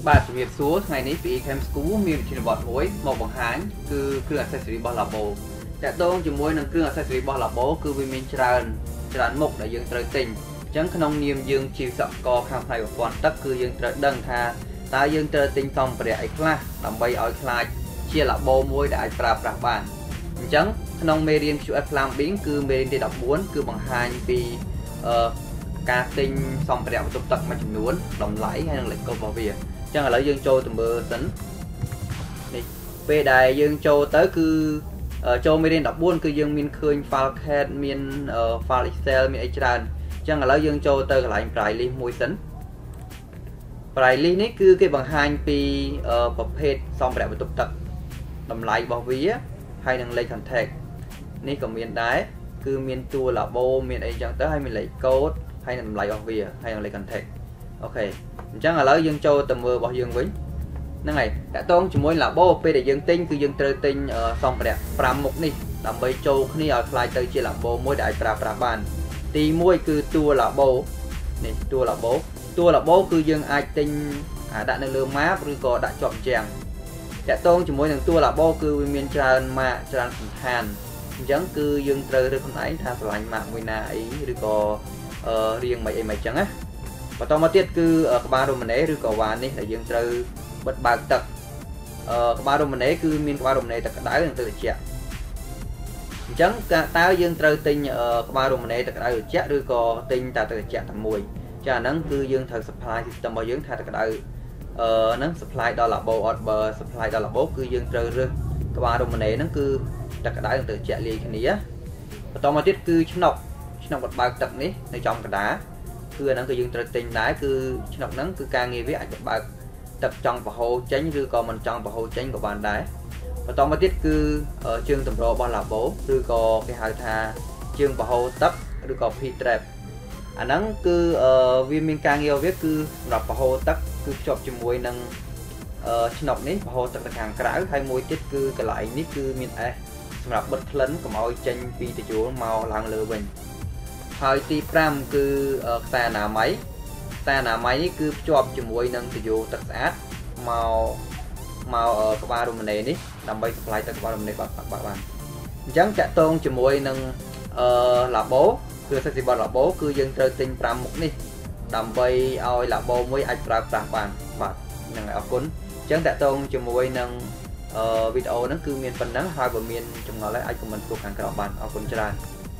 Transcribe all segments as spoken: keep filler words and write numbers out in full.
បាទជំរាបសួរថ្ងៃនេះពី Cam School មានវិធានបទមួយមកបង្ហាញគឺគ្រឿង accessory របស់ Labo តាក់ទងជាមួយនឹងគ្រឿង accessory របស់ Labo គឺវាមានច្រើនច្រើនមុខដែលយើងត្រូវទិញអញ្ចឹងក្នុងនាមយើងជាវិស្វករខាងផ្នែកប្រព័ន្ធទឹកគឺយើងត្រូវដឹងថាតើយើងត្រូវទិញសម្ភារៈអីខ្លះដើម្បីឲ្យខ្លាចជា Labo មួយដែលអាចប្រើប្រាស់បានអញ្ចឹងក្នុងមេរៀន Q F Plumbing គឺមេរៀនទីដប់បួនគឺបង្ហាញពីអឺការទិញសម្ភារៈបន្ទប់ទឹកមួយចំនួនតម្លៃហើយនិងលេខកូដរបស់វាចឹងឥឡូវយើងចូលទៅមើលសិននេះពេលដែលយើងចូលទៅគឺចូលមេរៀនដប់បួនគឺយើងមានឃើញ file cat មាន file excel មានអីច្រើនចឹងឥឡូវយើងចូលទៅកន្លែង price list មួយសិន price list នេះគឺគេបង្ហាញពីប្រភេទសម្ភារៈបន្ទប់ទឹកតម្លៃរបស់វាហើយនិងលេខ contact នេះក៏មានដែរគឺមានតួ Labo មានអីចឹងទៅហើយមានលេខកូដហើយនឹងតម្លៃរបស់វាហើយនឹងលេខ contact អូខេអញ្ចឹងឥឡូវយើងចូលទៅមើលរបស់យើងវិញហ្នឹងហើយតាក់ទងជាមួយ Labo ពេលដែលយើងទិញគឺយើងត្រូវទិញសម្ភារៈប្រាំមុខនេះដើម្បីចូលគ្នាឲ្យខ្លាយទៅជា Labo មួយដែលអាចប្រើប្រាស់បានទីមួយគឺតួ Labo នេះតួ Labo តួ Labo គឺយើងអាចទិញដាក់នៅលើ map ឬក៏ដាក់ជាប់ជាងតាក់ទងជាមួយនឹងតួ Labo គឺវាមានច្រើនម៉ាកច្រើនសន្តានអញ្ចឹងគឺយើងត្រូវរើសខ្លួនឯងថាស្រឡាញ់ម៉ាកមួយណាអីឬក៏រៀងមិនអីមិនអញ្ចឹងណាបន្តមកទៀតគឺក្បាលរ៉ូម៉ាណេឬក៏វ៉ាននេះដែលយើងត្រូវបិទបើកទឹកក្បាលរ៉ូម៉ាណេគឺមានក្បាលរ៉ូម៉ាណេទឹកក្តៅនិងទឹកត្រជាក់អញ្ចឹងតើយើងត្រូវទិញក្បាលរ៉ូម៉ាណេទឹកក្តៅត្រជាក់ឬក៏ទិញតែទឹកត្រជាក់តែមួយចាអាហ្នឹងគឺយើងត្រូវ supply system របស់យើងថាទឹកក្តៅអឺហ្នឹង supply ដល់ Labo អត់បើ supply ដល់ Labo គឺយើងត្រូវរើសក្បាលរ៉ូម៉ាណេហ្នឹងគឺទឹកក្តៅនិងទឹកត្រជាក់លាយគ្នាបន្តមកទៀតគឺឆ្នុកឆ្នុកបិទបើកទឹកនេះនៅចំកណ្ដាលគឺអាហ្នឹងគឺយើងត្រូវទិញដែរគឺឆ្នុកហ្នឹងគឺការងារវាអាចបិទបើកទឹកចង់ប្រហូរចេញឬក៏មិនចង់ប្រហូរចេញក៏បានដែរបន្តមកទៀតគឺជើងតម្ររបស់ Labo ឬក៏គេហៅថាជើងប្រហូរទឹកឬក៏ P trap អាហ្នឹងគឺវាមានការងារវាគឺសម្រាប់ប្រហូរទឹកគឺភ្ជាប់ជាមួយនឹងឆ្នុកនេះប្រហូរទឹកទៅខាងក្រៅហើយមួយទៀតគឺកន្លែងនេះគឺមាន S សម្រាប់បិទក្លិនកុំឲ្យចេញពីតយល់មកឡើងលើវិញហើយទីប្រាំគឺខ្សែអនាម័យខ្សែអនាម័យនេះគឺភ្ជាប់ជាមួយនឹងតយល់ទឹកស្អាតមកមកក្បាលរ៉ូម៉ាណេនេះដើម្បី supply ទឹកក្បាលរ៉ូម៉ាណេបាទបានអញ្ចឹងតាក់ទងជាមួយនឹងអឺ Labo គឺ accessory របស់ Labo គឺយើងត្រូវទិញប្រាំមុខនេះដើម្បីឲ្យ Labo មួយអាចប្រើប្រាស់បានបាទហ្នឹងហើយអរគុណអញ្ចឹងតាក់ទងជាមួយនឹងអឺវីដេអូហ្នឹងគឺមានប៉ុណ្ណឹងហើយបើមានចម្ងល់ហើយអាច comment សួរខាងក្រោមបានអរគុណច្រើន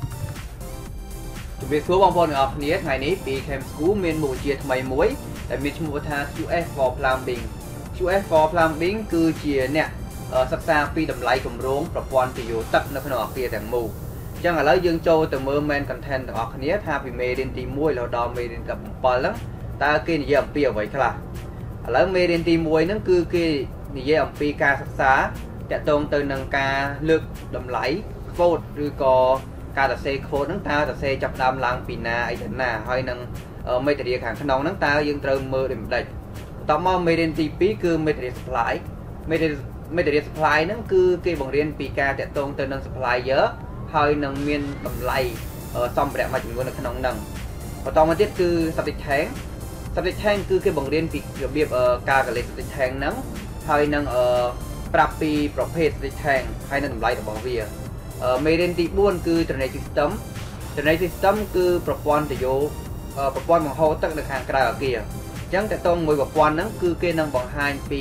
ជំរាបសួរបងប្អូនទាំងអស់គ្នាថ្ងៃនេះពី Cam School មានមុខវិជ្ជាថ្មីមួយដែលមានឈ្មោះថា Q F for Plumbing Q F for Plumbing គឺជាអ្នកសិក្សាពីតម្លៃគម្រោងប្រព័ន្ធទយោទឹកនៅក្នុងអគារទាំងមូលអញ្ចឹងឥឡូវយើងចូលទៅមើល main content ទាំងអស់គ្នាថាពីមេរៀនទីមួយរហូតដល់មេរៀនទីbảyហ្នឹងតើគេនិយាយអំពីអ្វីខ្លះឥឡូវមេរៀនទីមួយហ្នឹងគឺគេនិយាយអំពីការសិក្សាតាក់ទងទៅនឹងការលើកតម្លៃ quote ឬក៏ការសរសេរ quote ហ្នឹងតើសរសេរចាប់ដើមឡើងពីណាអីទៅណាហើយនឹង material ខាងក្នុងហ្នឹងតើយើងត្រូវមើលដូចម្ដេចបន្តមកមេរៀនទីពីរគឺ material supply material material supply ហ្នឹងគឺគេបង្រៀនពីការតាក់ទងទៅនឹង supplier ហើយនឹងមានតម្លៃសម្ភារៈមួយចំនួននៅក្នុងហ្នឹងបន្តមកទៀតគឺ septic tank septic tank គឺគេបង្រៀនពីរបៀបការកលេស septic tank ហ្នឹងហើយនឹងប្រាប់ពីប្រភេទ septic tank ហើយនឹងតម្លៃរបស់វាមេរៀនទីបួនគឺ drainage system drainage system គឺប្រព័ន្ធទយោប្រព័ន្ធបង្ហូរទឹកនៅខាងក្រៅអគារអញ្ចឹងតើតើមួយប្រព័ន្ធហ្នឹងគឺគេនឹងបង្ហាញពី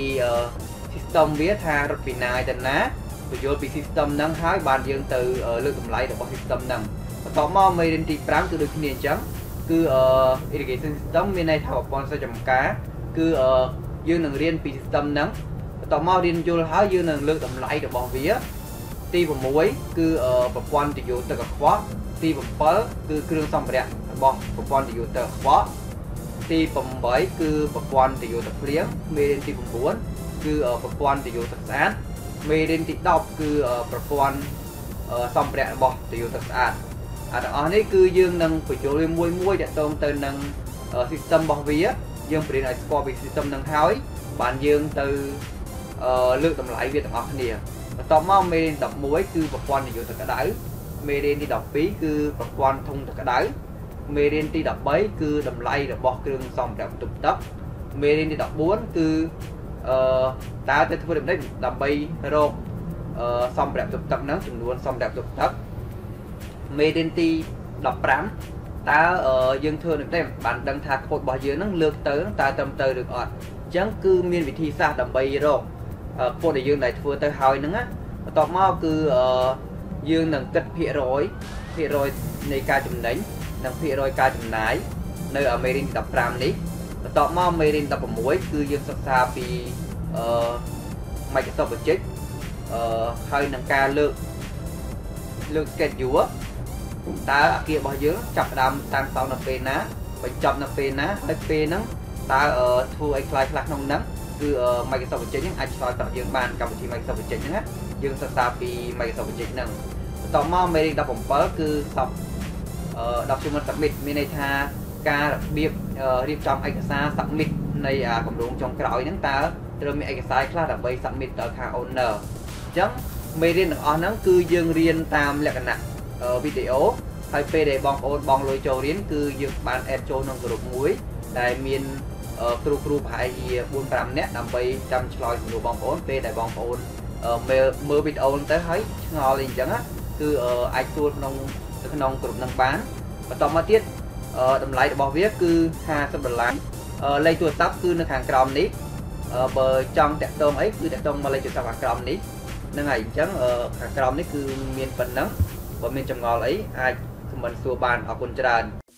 system វាថារត់ពីណាទៅណាពន្យល់ពី system ហ្នឹងហើយបានយើងទៅលើកតម្លៃរបស់ system ហ្នឹងបន្តមកមេរៀនទីប្រាំគឺដូចគ្នាអញ្ចឹងគឺ irrigation system មានន័យថាប្រព័ន្ធស្រោចចម្ការគឺយើងនឹងរៀនពី system ហ្នឹងបន្តមករៀនយល់ហើយយើងនឹងលើកតម្លៃរបស់វាទី6គឺប្រព័ន្ធទយោទឹកកខ្វក់ទីbảyគឺគ្រឿងសម្ភារៈរបស់ប្រព័ន្ធទយោទឹកកខ្វក់ទីeightគឺប្រព័ន្ធទយោទឹកភ្លៀងមេរៀនទីnineគឺប្រព័ន្ធទយោទឹកស្អាតមេរៀនទីtenគឺប្រព័ន្ធសម្ភារៈរបស់ទយោទឹកស្អាតអាទាំងអស់នេះគឺយើងនឹងបញ្ចូលវាមួយមួយតាក់ទងទៅនឹង system របស់វាយើងបរៀនឲ្យស្គាល់ពី system នឹងហើយបានយើងទៅលើកតម្លៃវាទាំងអស់គ្នាបន្តមកមេរៀនelevenគឺប្រព័ន្ធទយោទឹកក្តៅមេរៀនទីtwelveគឺប្រព័ន្ធធុងទឹកក្តៅមេរៀនទីthirteenគឺតម្លៃរបស់គ្រឿងសម្ភារៈបន្ទប់ទឹកមេរៀនទីដប់បួនគឺអឺតើទៅធ្វើដំណេកដើម្បីរកអឺសម្ភារៈទុកទឹកហ្នឹងចំនួនសម្ភារៈទុកទឹកមេរៀនទីដប់ប្រាំតើយើងធ្វើដំណេកបានដឹងថាខូចរបស់យើងហ្នឹងលើកទៅតើត្រឹមត្រូវឬអត់អញ្ចឹងគឺមានវិធីសាស្ត្រដើម្បីរកខូចដែលយើងដែលធ្វើទៅហើយហ្នឹងណាបន្ទាប់មកគឺអឺយើងនឹងគិតភាគរយភាគរយនៃការចំណេញនិងភាគរយការចំណាយនៅមេរៀនទីដប់ប្រាំនេះបន្ទាប់មកមេរៀនដប់ប្រាំគឺយើងសិក្សាពីអឺ Microsoft Project អឺហើយនឹងការលើកលើក schedule តើអាគាររបស់យើងចាប់ផ្ដើមតាំងសង់នៅពេលណាបញ្ចប់នៅពេលណាហើយពេលហ្នឹងតើធ្វើឲ្យខ្លាយខ្លះក្នុងហ្នឹងគឺ Microsoft Project ហ្នឹងអាចឆ្លើយប្រាប់យើងបានកម្មវិធី Microsoft Project ហ្នឹងណាយើងសិក្សាពី Microsoft Project ហ្នឹងបន្ទាប់មកមេរៀនដប់ប្រាំគឺ sub អឺ document submit មានន័យថាការរបៀបរៀបចំឯកសារ submit នៃគម្រោងចុងក្រោយហ្នឹងតើត្រូវមានឯកសារខ្លះដើម្បី submit ទៅខាង owner អញ្ចឹងមេរៀនទាំងអស់ហ្នឹងគឺយើងរៀនតាមលក្ខណៈវីដេអូហើយពេលដែលបងប្អូនបងលុយចូលរៀនគឺយើងបាន add ចូលក្នុងក្រុមមួយដែលមានគ្រូគ្រូប្រហែលជា បួន ប្រាំ នាក់ដើម្បីចាំឆ្លើយសំណួរបងប្អូនពេលដែលបងប្អូនមើលមើលវីដេអូទៅហើយឆ្ងល់អីអញ្ចឹងគឺអាចសួរក្នុងក្នុងក្រុមហ្នឹងបានបន្តមកទៀតតម្លៃរបស់វាគឺห้าสิบដុល្លារលេខទូរស័ព្ទគឺនៅខាងក្រោមនេះបើចង់តាក់ទងអីគឺតាក់ទងមកលេខទូរស័ព្ទខាងក្រោមនេះហ្នឹងហើយអញ្ចឹងខាងក្រោមនេះគឺមានប៉ុណ្ណឹងបើមានចម្ងល់អីអាចខមមិនសួរបានអរគុណច្រើន